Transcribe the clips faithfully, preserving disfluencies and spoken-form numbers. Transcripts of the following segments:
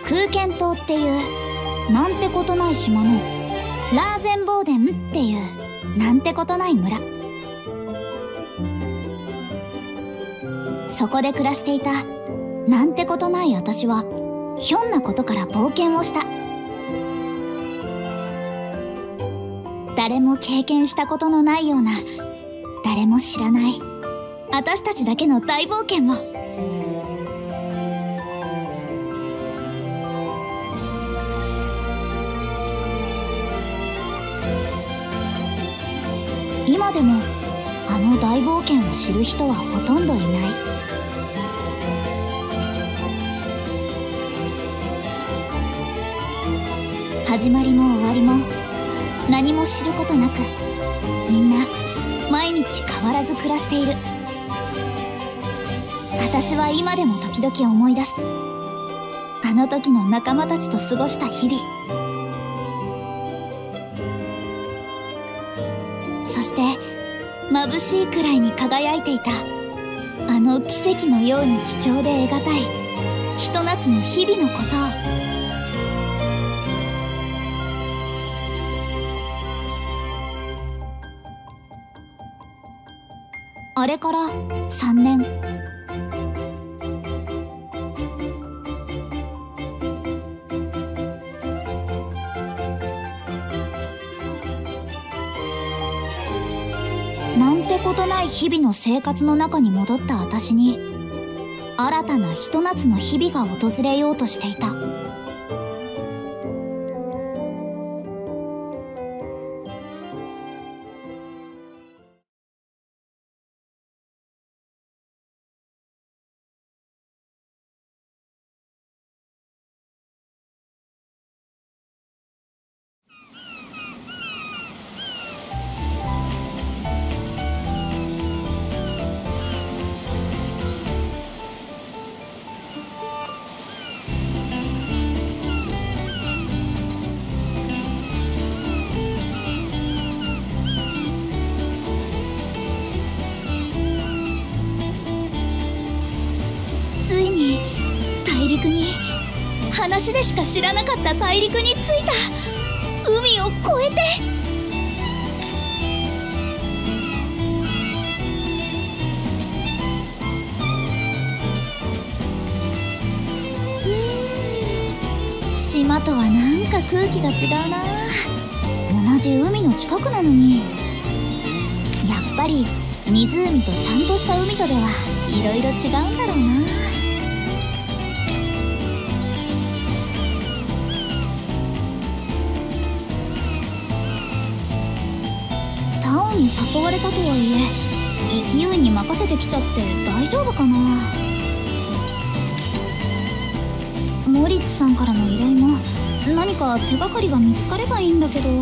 空間島っていうなんてことない島のラーゼンボーデンっていうなんてことない村、そこで暮らしていたなんてことない私はひょんなことから冒険をした。誰も経験したことのないような、誰も知らない私たちだけの大冒険を。今でもあの大冒険を知る人はほとんどいない。始まりも終わりも何も知ることなく、みんな毎日変わらず暮らしている。私は今でも時々思い出す、あの時の仲間たちと過ごした日々。そして眩しいくらいに輝いていたあの奇跡のように貴重で得難いひと夏の日々のことを。あれからさんねん。なんてことない日々の生活の中に戻った私に、新たなひと夏の日々が訪れようとしていた。話でしか知らなかった大陸に着いた。海を越えて。うーん、島とはなんか空気が違うな。同じ海の近くなのに。やっぱり湖とちゃんとした海とではいろいろ違うんだろうな。に誘われたとはいえ、勢いに任せてきちゃって大丈夫かな。モリッツさんからの依頼も何か手がかりが見つかればいいんだけど。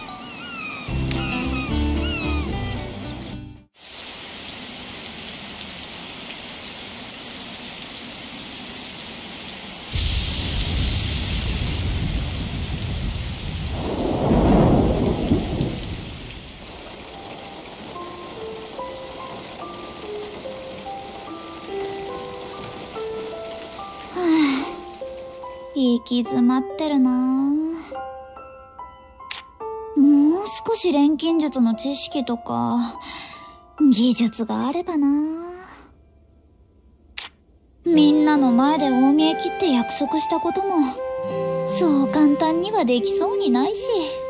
行き詰まってるな。もう少し錬金術の知識とか技術があればな。みんなの前で大見え切って約束したこともそう簡単にはできそうにないし。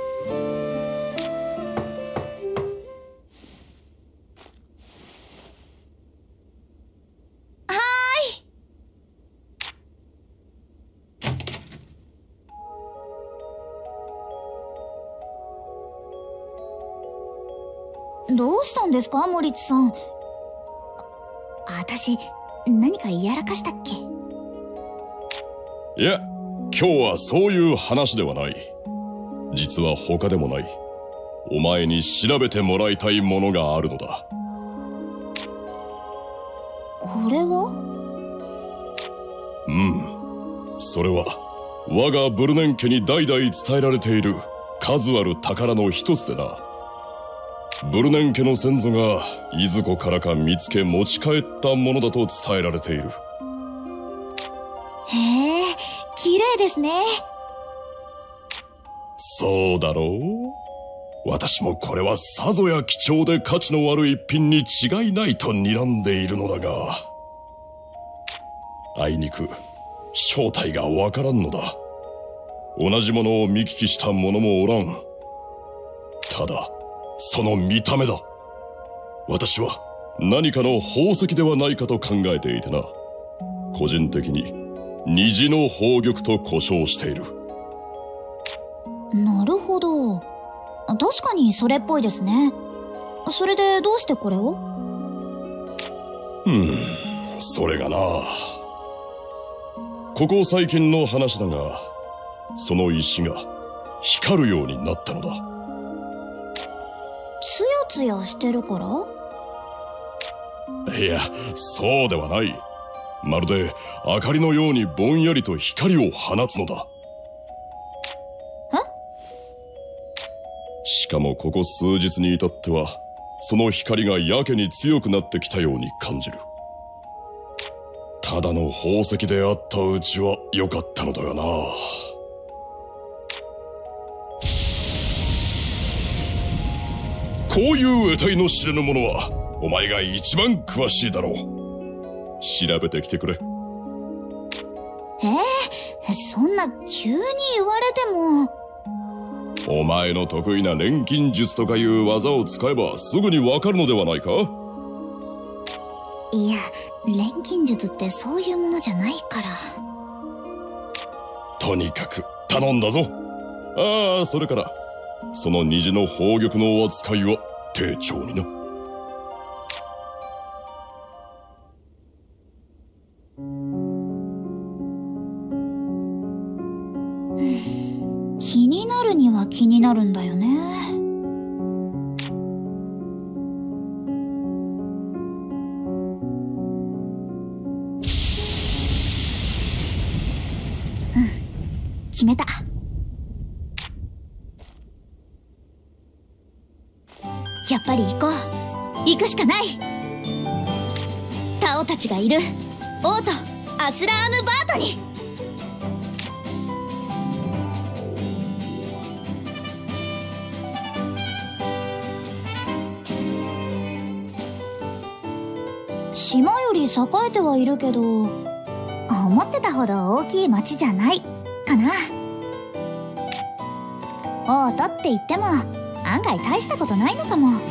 どうしたんですか、モリッツさん。私、何かやらかしたっけ？ いや、今日はそういう話ではない。実は他でもない。お前に調べてもらいたいものがあるのだ。 これは？ うん。それは、我がブルネン家に代々伝えられている数ある宝の一つでな。ブルネン家の先祖がいずこからか見つけ持ち帰ったものだと伝えられている。 へえ、 綺麗ですね。 そうだろう。私もこれはさぞや貴重で価値のある一品に違いないと睨んでいるのだが、あいにく正体がわからんのだ。同じものを見聞きした者もおらん。ただその見た目だ。私は何かの宝石ではないかと考えていてな。個人的に虹の宝玉と呼称している。 なるほど。確かにそれっぽいですね。それでどうしてこれを？ うん、それがな、ここ最近の話だが、その石が光るようになったのだ。 ツヤツヤしてるから？ いや、そうではない。まるで明かりのようにぼんやりと光を放つのだ。 え？ しかもここ数日に至っては、その光がやけに強くなってきたように感じる。ただの宝石であったうちは良かったのだがな。こういう得体の知れぬものはお前が一番詳しいだろう。調べてきてくれ。 えー、そんな急に言われても。 お前の得意な錬金術とかいう技を使えばすぐにわかるのではないか？ いや、錬金術ってそういうものじゃないから。 とにかく頼んだぞ。ああ、それからその虹の宝玉の扱いは丁重にな。 気になるには気になるんだよね。うん、決めた。やっぱり行こう。行くしかない。タオたちがいる王都アスラームバートに。島より栄えてはいるけど、思ってたほど大きい町じゃないかな。王都って言っても案外大したことないのかも。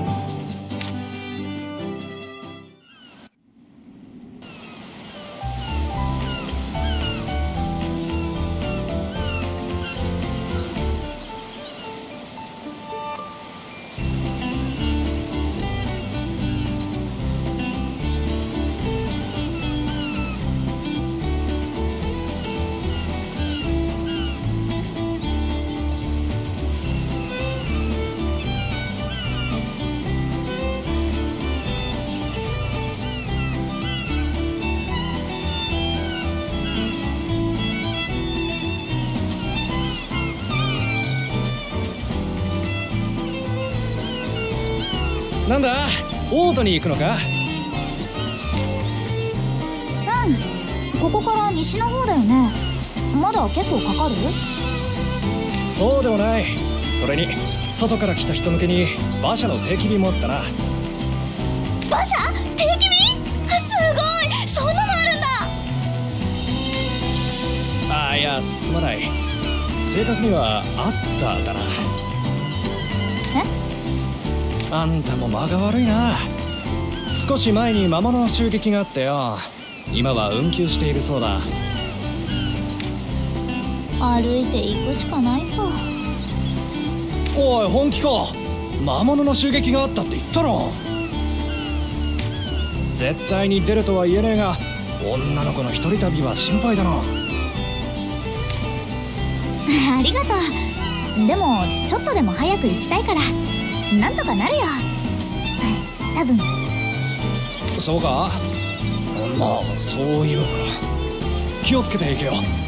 なんだ、王都に行くのか？ うん、ここから西の方だよね。まだ結構かかる？ そうでもない。それに外から来た人向けに馬車の定期便もあったな。 馬車？定期便？すごい！そんなのあるんだ。 ああ、いや、すまない。正確にはあっただな。あんたも間が悪いな。少し前に魔物の襲撃があってよ。今は運休しているそうだ。 歩いて行くしかないか。 おい、本気か？魔物の襲撃があったって言ったろ。絶対に出るとは言えねえが、女の子の一人旅は心配だな。 ありがとう。でもちょっとでも早く行きたいからなんとかなるよ。多分。 そうか？まあそういうなら気をつけていけよ。